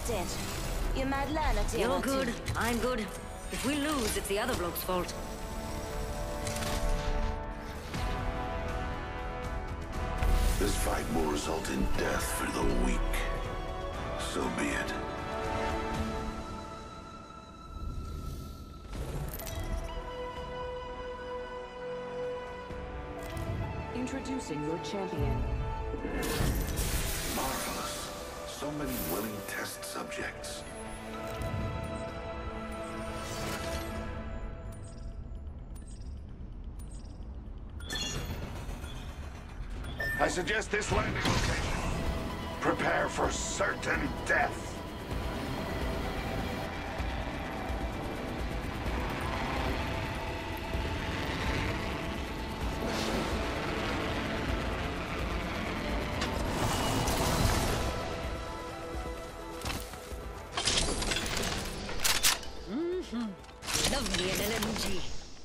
that it? You might learn a thing You're or two. good, I'm good. If we lose, it's the other bloke's fault. This fight will result in death for the weak. So be it. Introducing your champion. Marvelous. So many willing test subjects. I suggest this landing location. Prepare for certain death. Love me an LMG.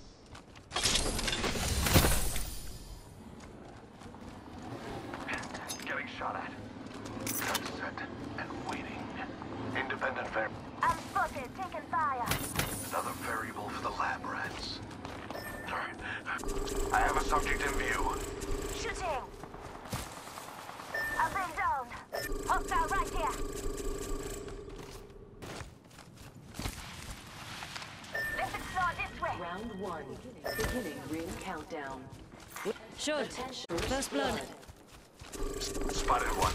Getting shot at. Gun set and waiting. Independent variable. I'm spotted, taking fire. Another variable for the lab rats. I have a subject in view. Shooting. I've been down. Hostile right here. Let's explore this way. Round 1. Beginning ring countdown. Should. Attention. First blood. Spotted one.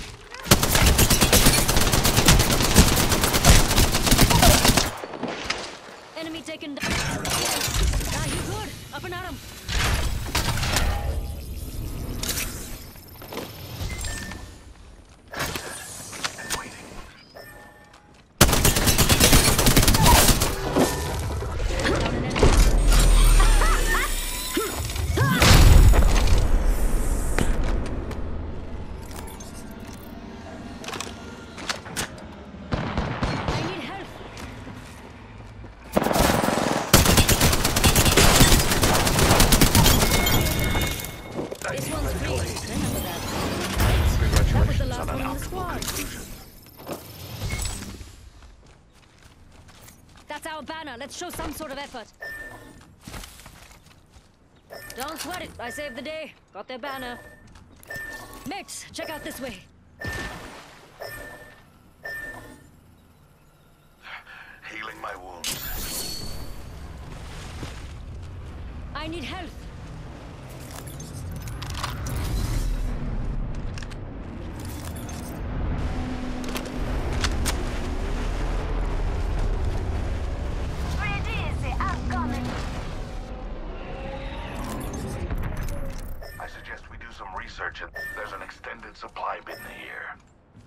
Enemy taken down. Ah, you good. Up and at him. And waiting. Down an enemy. I need help. This one's free. Remember that. That was the last one in the squad. That's our banner. Let's show some sort of effort. Don't sweat it. I saved the day. Got their banner. Mates, check out this way. Healing my wounds. I need help. Breathe easy, I'm coming. I suggest we do some research and there's an extended supply bin here.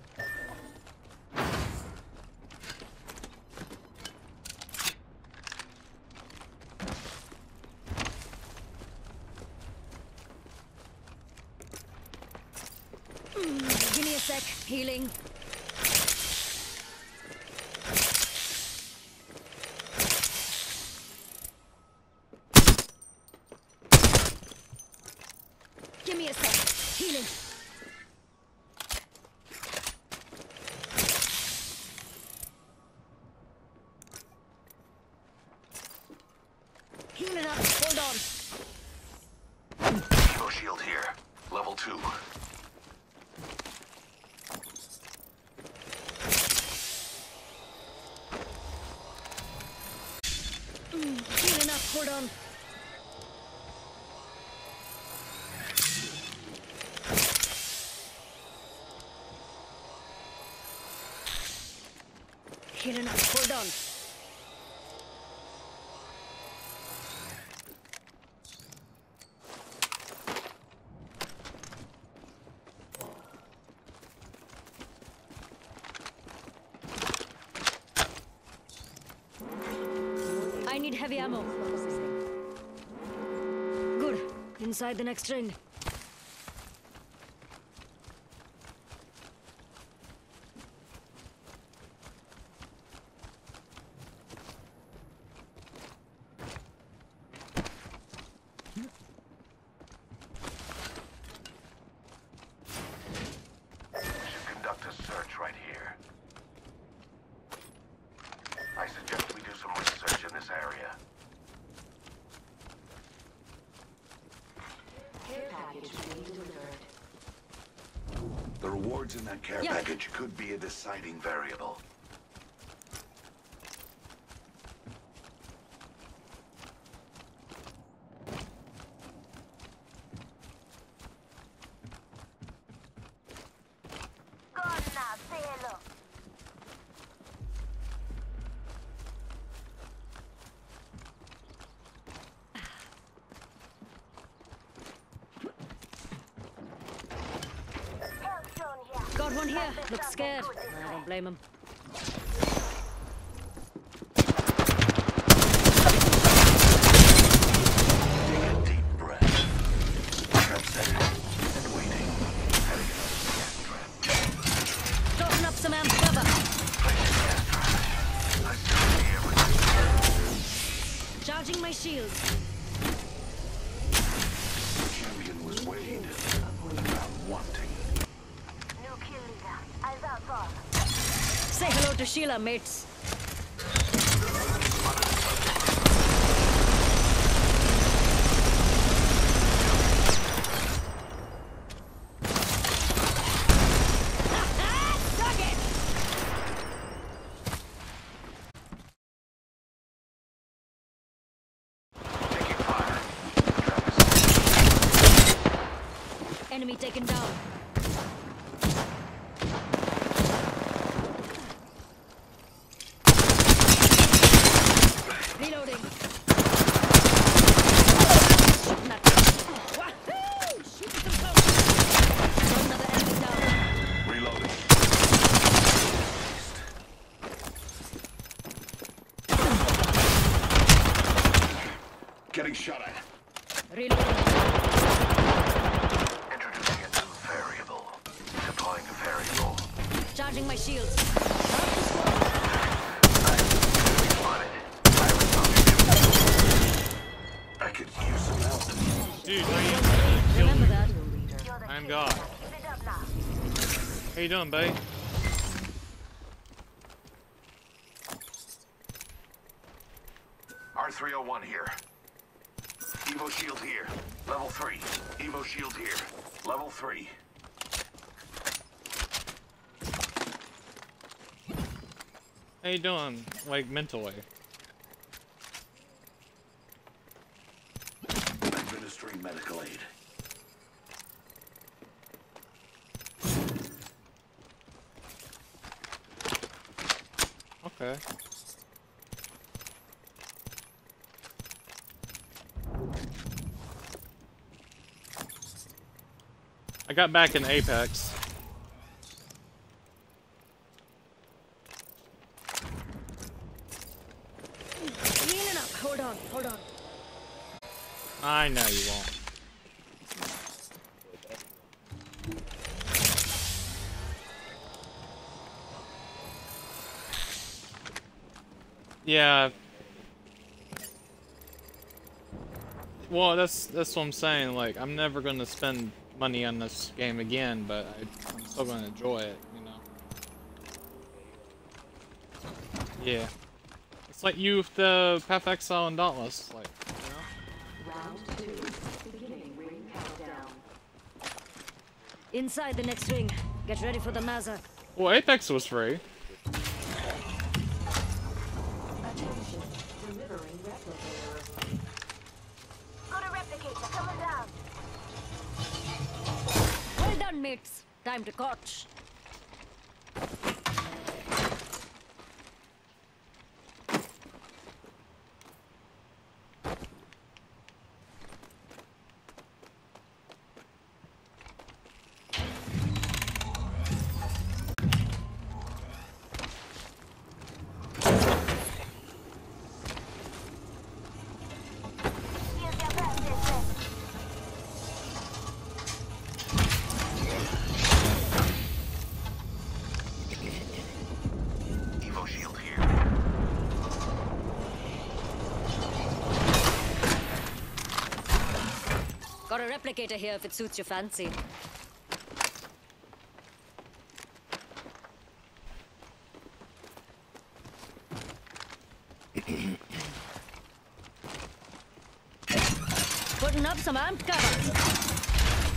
Give me a sec. Healing. Give me a sec. Healing. Healing up. Hold on. Evo shield here. Level 2. Healing up. Hold on. Healing up. Hold on. I need heavy ammo. Good. Inside the next ring. Should conduct a search right here. package being delivered. The rewards in that care Yeah. package could be a deciding variable. Go on now, say hello. Health zone here. Got one here. Looks scared. I don't blame him. Take a deep breath. Trap set and waiting. Heading another gas trap. Tossing up some amp cover. Placing gas trap. I'm down here with Charging my shields. the champion was weighed about wanting. New kill leader. Eyes out for. Say hello to Sheila, mates. Suck it! Taking fire. Trap is Enemy taken down. Reloading. Shooting at me. Wahoo! Shooting some close. Got another enemy down. reloading. Getting shot at. Reloading. Introducing a new variable. Deploying a variable. Charging my shields. I could use some help. Dude, how you Remember that. You're the I'm king. God. Keep it up now. How you doing, babe? R301 here. Evo shield here. Level 3. Evo shield here. Level 3. How you doing, like, mentally? Administering medical aid. Okay. I got back in Apex. Healing up. Hold on. Hold on. I know you won't. Yeah. Well, that's what I'm saying. Like, I'm never gonna spend money on this game again, but I'm still gonna enjoy it, you know. Yeah. It's like you with the Path of Exile and Dauntless, like, you know. Round 2. Beginning ring countdown. Inside the next ring. Get ready for the Mazza. Well, Apex was free. Attention. Delivering replicator. Got a replicator coming down. Well done, mates. Time to catch. Here's your birthday present. Evo shield here. Got a replicator here if it suits your fancy. Putting up some amp cover.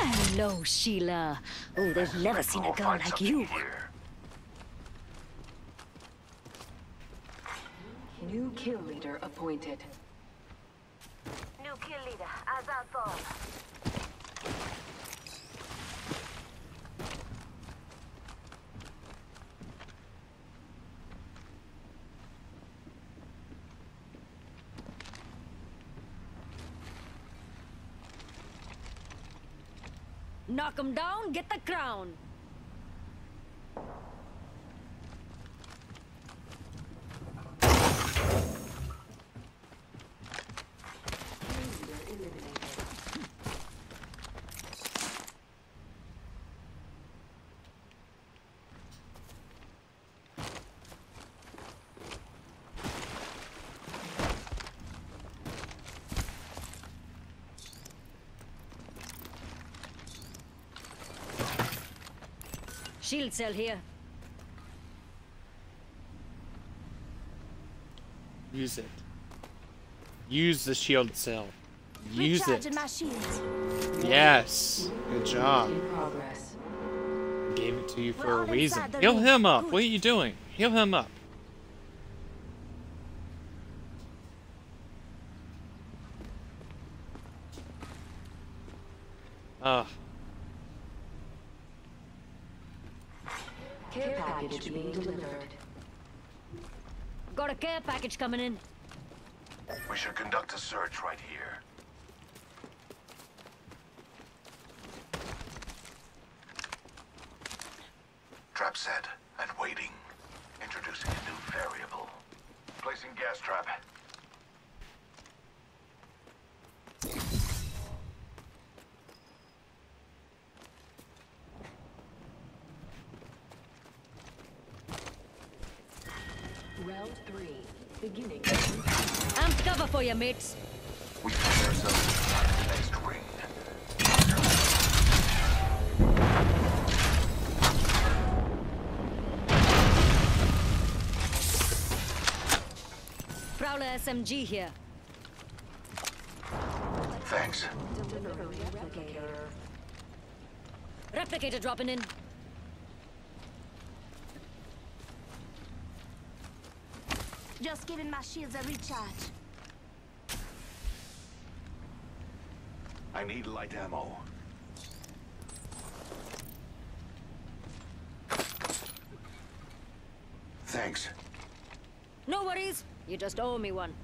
Hello, Sheila. Oh, they've never seen a We'll girl find like something you. here. New kill leader appointed. New kill leader, Azathoth. Knock 'em down, get the crown. Leader eliminated. Shield cell here. Use it. Use the shield cell. Use it. Recharging my shields. Yes. Good job. In progress. Gave it to you We're for a all reason. inside the Heal ring. him up. Good. What are you doing? Heal him up. Ugh. Care package being delivered. Got a care package coming in. We should conduct a search right here. Trap set and waiting. Introducing a new variable. Placing gas trap. Round 3. Beginning. I'm cover for you, mates. We find ourselves inside the next ring. Prowler SMG here. Thanks. Delivering replicator. Replicator dropping in. Just giving my shields a recharge. I need light ammo. Thanks. No worries. You just owe me one.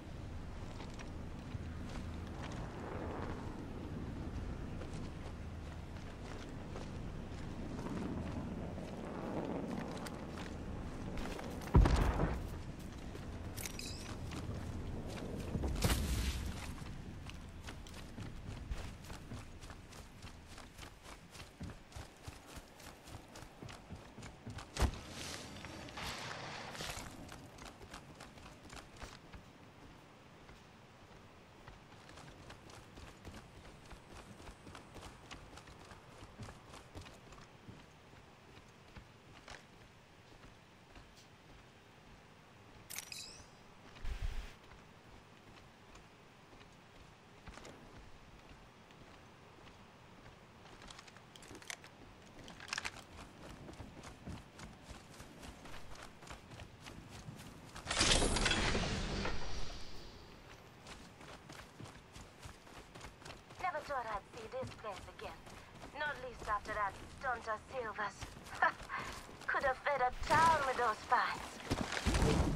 Never thought I'd see this place again. Not least after that stunt of Silvers. Could have fed a town with those finds.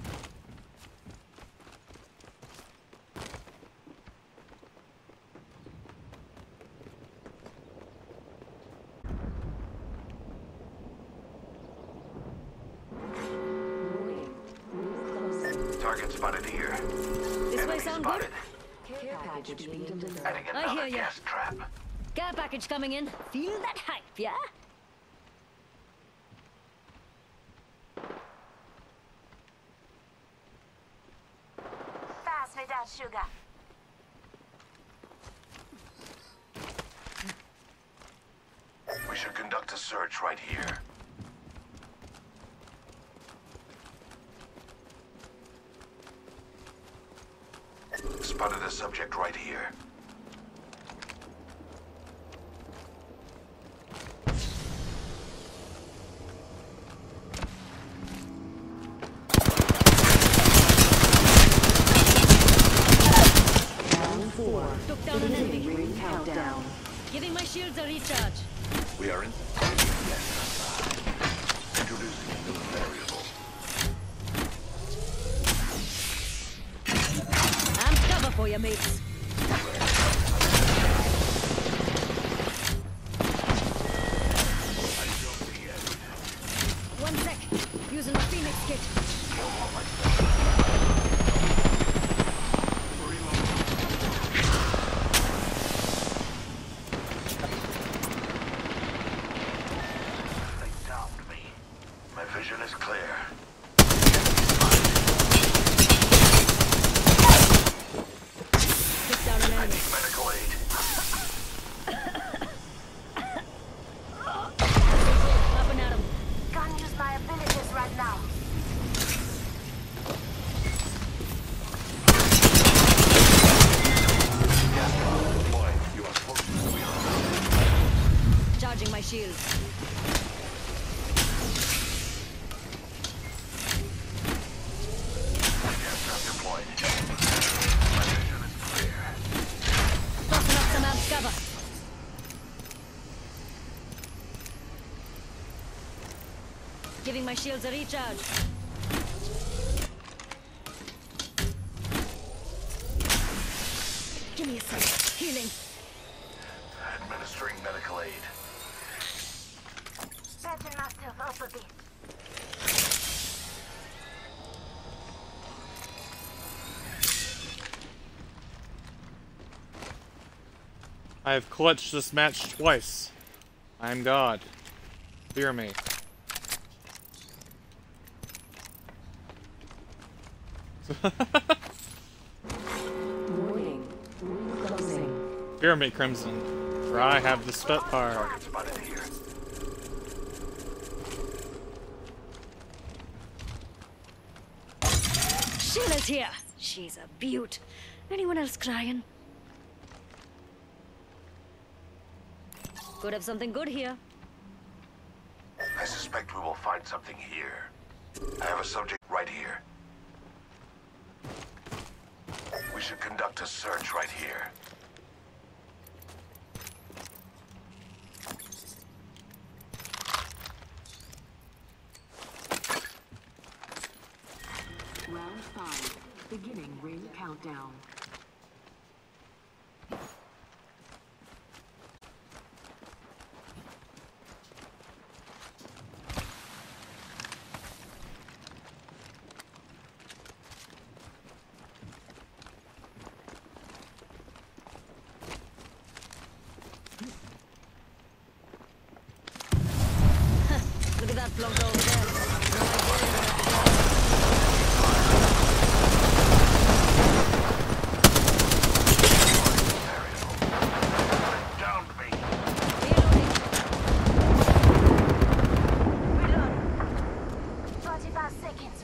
Warning. Move closer. Target spotted here. This way Enemy sound good? spotted. Care package being delivered. Adding I another hear ya. gas trap. Care package coming in. Feel that hype, yeah? Pass me that sugar. We should conduct a search right here. Spotted a subject right here. Giving my shields a recharge. We are in. Yes, introducing a new variable. I'm cover for you, mates. One sec. Using my Phoenix kit. They downed me. My vision is clear. Took down an I enemy. need medical aid. Popping at him. Can't use my abilities right now. Boy, you are supposed to be on. Charging my shield. Gas trap deployed. My vision is clear. Tossing up some amped cover. Giving my shields a recharge. Give me a sec. Healing. Administering medical aid. Patching myself up a bit. I have clutched this match twice. I am God. Fear me. Warning. Room closing. Fear me, Crimson, for I have the Spitfire. Target spotted here. Sheila's here. She's a beaut. Anyone else crying? Could have something good here. I suspect we will find something here. I have a subject right here. We should conduct a search right here. Round 5. Beginning ring countdown. Look at that plonker over there. No Downed me. idea. Reloading. Reload. 45 seconds.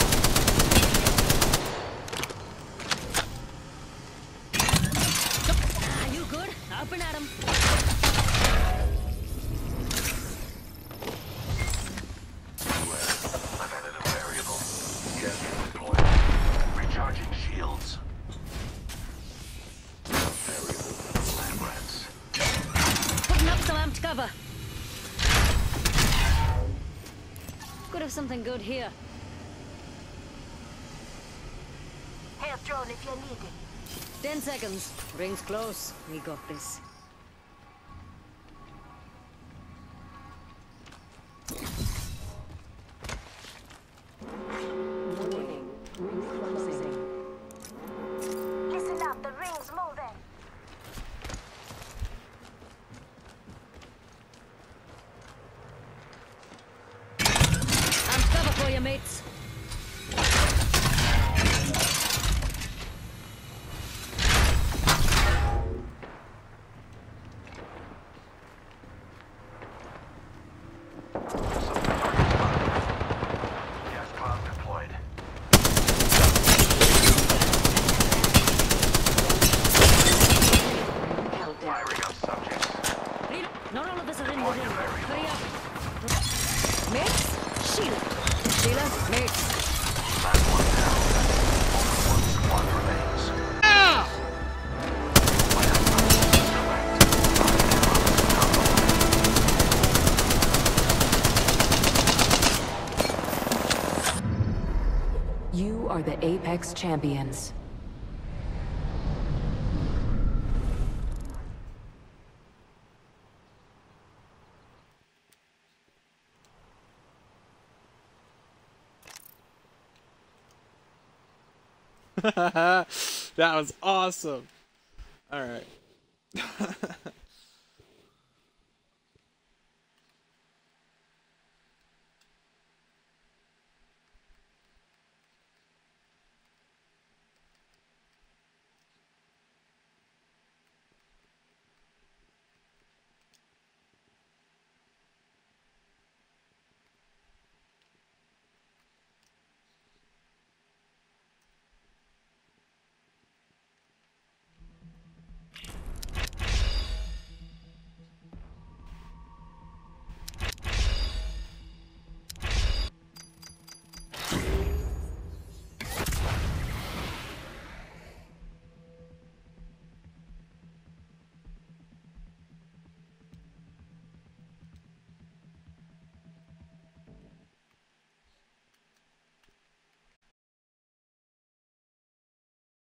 Ah, you good? Up and at him. I've added a variable. Gas deployed. Recharging shields. Variable. Land rats. Putting up some amped cover. Could have something good here. Health drone if you need it. 10 seconds. Ring's close. We got this. Warning. Ring closing. Listen up, the ring's moving. Amped cover for you, mates. Gas cloud deployed. Countdown. Firing on subjects. Not all of us are in the ring. Hurry up. Mates? Sheila. Sheila, mates. Last one down. Only one squad remains. Ah! My hypothesis is correct. are the Apex Champions. That was awesome. All right.